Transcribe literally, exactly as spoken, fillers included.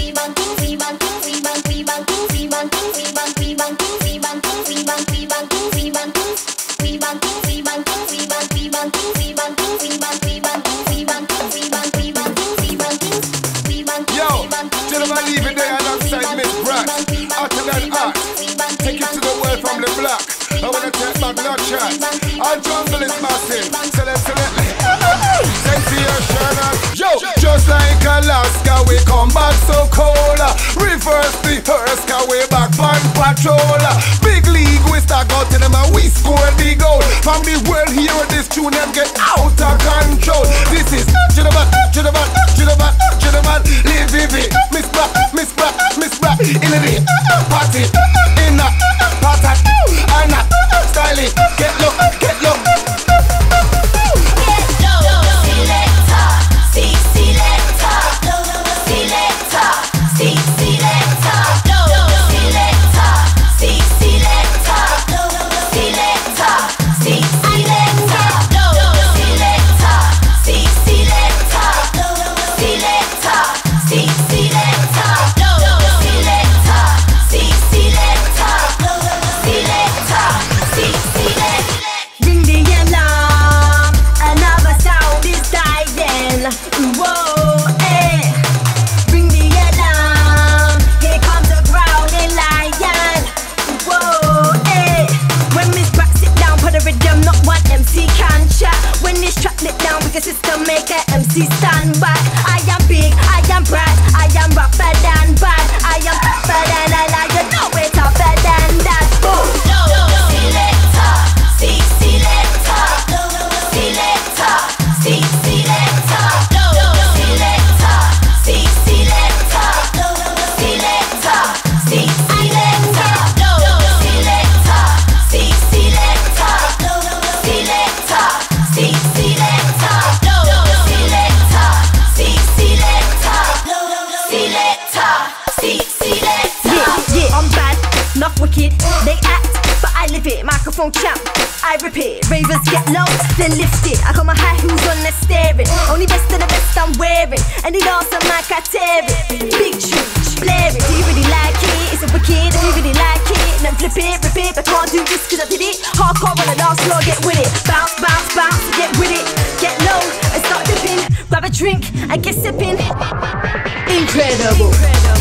gentlemen, leave it there alongside Miss Bratt. Hotter than hot. Take it to the world from the block. I wanna take back no chance. Our jungle is massive. Select, select. Sensational. Yo, just like Alaska, we come back so cold. Reverse the hearse, cause we back on patrol. Big league, we start out to them and we score the goal. From the world here, this tune them get out of control. This is gentlemen, gentlemen, gentlemen, gentlemen. Levy, Miss Bratt, Miss Bratt, Miss Bratt. In the party, in the party, and the styling. Get low, get low. System make a M C stand back. I am big, I am bright, I am rougher than bad. I am tougher than I like, you know it's tougher than that. Boom. Selecta, see selecta, selecta, see selecta, selecta, see selecta, selecta, see selecta, selecta, see selecta, selecta, see selecta. Not wicked, they act, but I live it. Microphone champ, I repeat. Ravers get low, then lift it. I got my high heels on, they're staring. Only best of the best I'm wearing, and it all sound like I tear it. Big tunes, blaring. Do you really like it? Is it wicked? Do you really like it? Then flip it, rip it. I can't do this cause I did it. Hardcore on the dance floor, get with it. Bounce, bounce, bounce, get with it. Get low and start dipping. Grab a drink and get sipping. Incredible. Incredible.